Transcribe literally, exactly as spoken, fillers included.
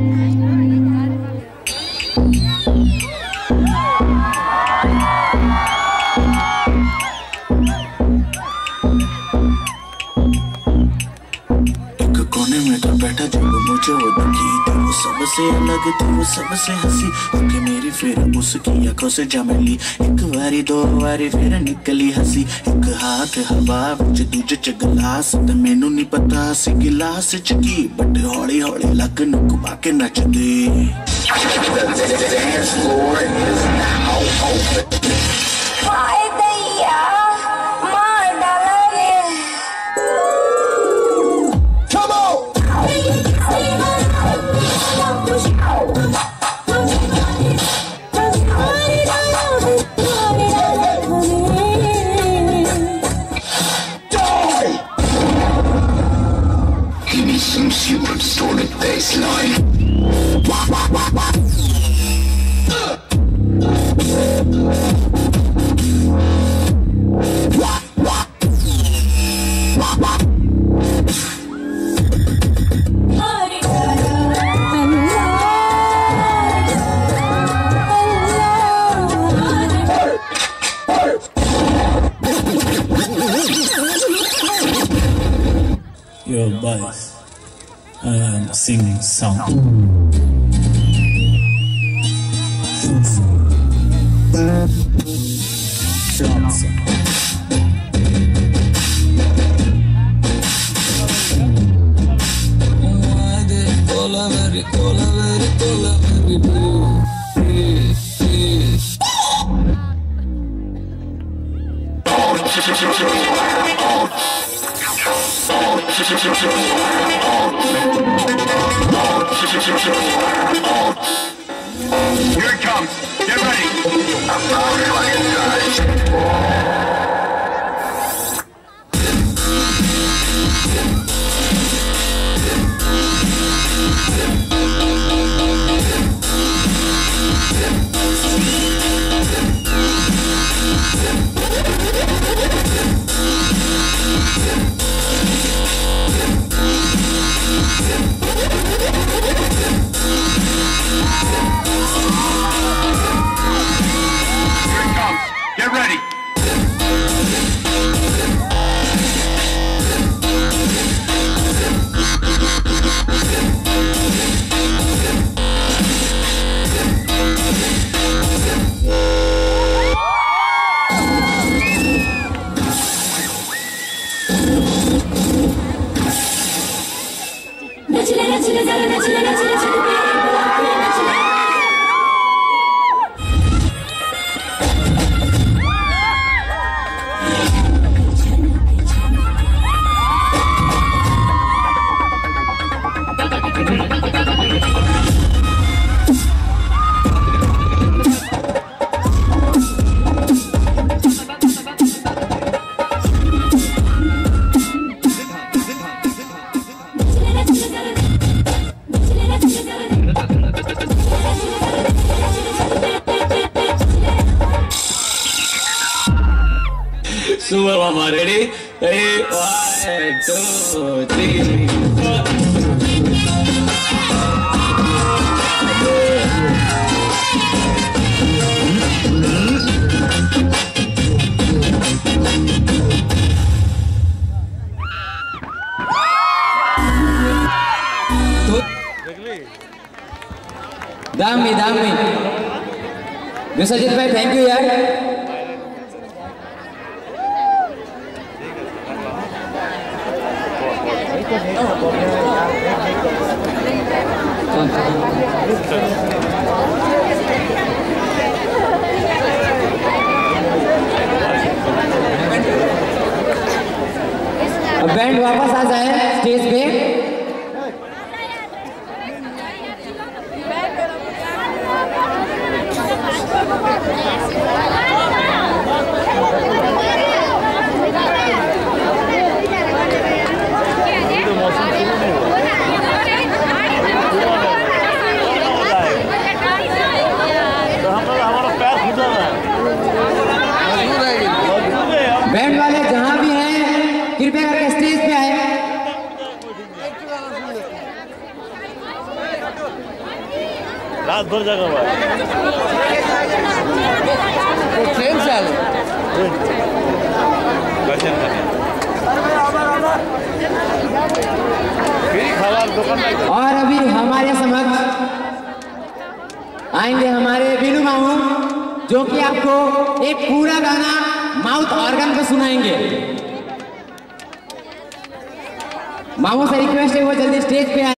सबसे अलग थी वो सबसे हंसी ओके मेरी फिर उसकी आंखों से जा मिली एक बारी दो बारी फिर निकली हंसी एक हाथ हवा विच दूजे च गिलास ते मैनू नहीं पता सी गिलास च की बट हौली हौली लग नू घुमा के नचदे Super distorted bassline. Your voice. I am singing song. Flats. Cola very, cola very, cola very blue. Please, please. Here it comes. Get ready. I'm not fucking done. Get ready. Super Mama, ready? Ready? One, two, three, four. दामी दामी विश्वजीत भाई thank you यार अब band वापस आ जाए stage पे रात भर जगह हुआ ट्रेन से और अभी हमारे समक्ष आएंगे हमारे बीनू मामू, जो कि आपको एक पूरा गाना माउथ ऑर्गन पे सुनाएंगे। मामू से रिक्वेस्ट है वो जल्दी स्टेज पे आए।